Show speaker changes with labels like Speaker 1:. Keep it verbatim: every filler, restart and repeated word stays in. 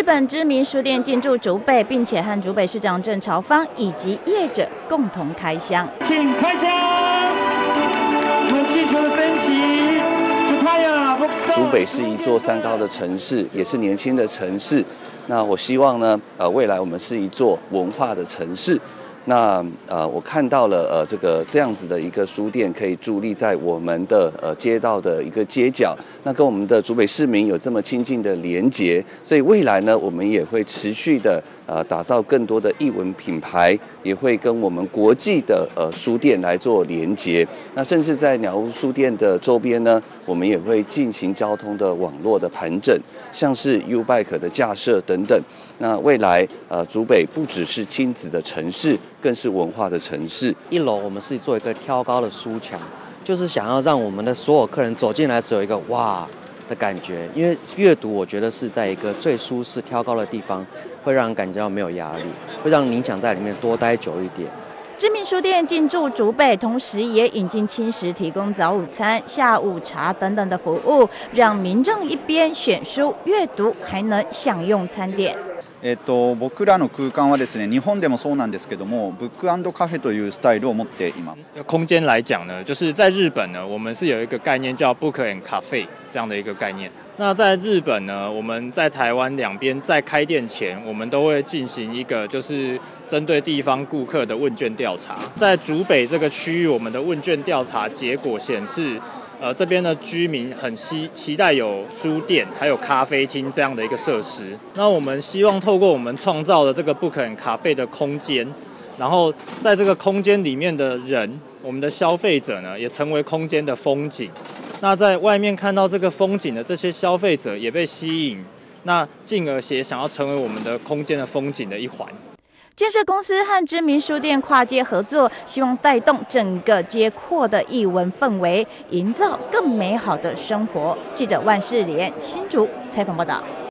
Speaker 1: 日本知名书店进驻竹北，并且和竹北市长郑朝方以及业者共同开箱。
Speaker 2: 请开箱，用气球的升级，就太阳。
Speaker 3: 竹北是一座三高的城市，也是年轻的城市。那我希望呢，呃，未来我们是一座文化的城市。那呃，我看到了呃这个这样子的一个书店，可以伫立在我们的呃街道的一个街角，那跟我们的竹北市民有这么亲近的连结，所以未来呢，我们也会持续的呃打造更多的艺文品牌，也会跟我们国际的呃书店来做连结。那甚至在鸟屋书店的周边呢，我们也会进行交通的网络的盘整，像是 U-Bike 的架设等等。那未来呃竹北不只是亲子的城市，更是文化的城市。
Speaker 4: 一楼我们是做一个挑高的书墙，就是想要让我们的所有客人走进来时有一个哇的感觉。因为阅读，我觉得是在一个最舒适、挑高的地方，会让人感觉到没有压力，会让你想在里面多待久一点。
Speaker 1: 知名书店进驻竹北，同时也引进轻食，提供早午餐、下午茶等等的服务，让民众一边选书阅读，还能享用餐点。
Speaker 5: えっと、僕らの空間はですね、日本でもそうなんですけども、ブック&カフェというスタイルを持っています。
Speaker 6: 空间来讲呢，就是在日本呢，我们是有一个概念叫 Book and Cafe 这样的一个概念。那在日本呢，我们在台湾两边在开店前，我们都会进行一个就是针对地方顾客的问卷调查。在竹北这个区域，我们的问卷调查结果显示，呃，这边的居民很期期待有书店，还有咖啡厅这样的一个设施。那我们希望透过我们创造的这个 Book and Cafe 的空间，然后在这个空间里面的人，我们的消费者呢，也成为空间的风景。那在外面看到这个风景的这些消费者也被吸引，那进而也想要成为我们的空间的风景的一环。
Speaker 1: 建设公司和知名书店跨界合作，希望带动整个街廓的艺文氛围，营造更美好的生活。记者万世莲新竹采访报道。